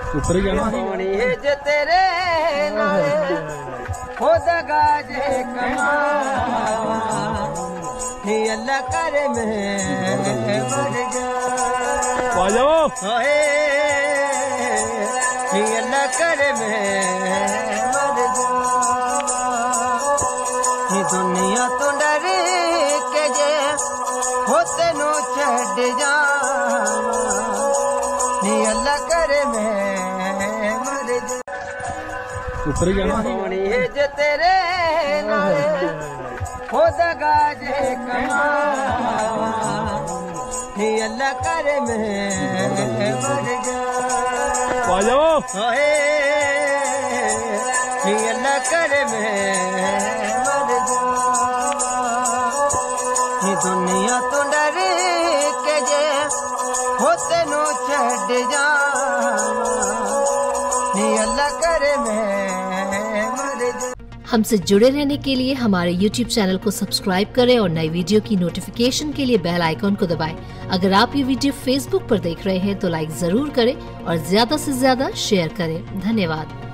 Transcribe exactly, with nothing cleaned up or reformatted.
ऊपर ही जाना सोनी जे तेरे नाल खुदगा जे कमा ही अल्लाह करे मैं मर जा आ जाओ होए ही अल्लाह करे मैं मर जा ही दुनिया तो डर के जे हो तेनू छड़ जा ही अल्लाह करे मैं मर जा ऊपर ही जाना सोनी जे तेरे नाल खुदगा जे कमा ही अल्लाह करे मैं मर जा आ जाओ होए ही अल्लाह करे मैं मर जा ही दुनिया तो डर के जे हो तेनू छड़ जा ही अल्लाह करे मैं मर जा। हमसे जुड़े रहने के लिए हमारे यूट्यूब चैनल को सब्सक्राइब करें और नई वीडियो की नोटिफिकेशन के लिए बेल आइकॉन को दबाएं। अगर आप ये वीडियो फेसबुक पर देख रहे हैं तो लाइक जरूर करें और ज्यादा से ज्यादा शेयर करें। धन्यवाद।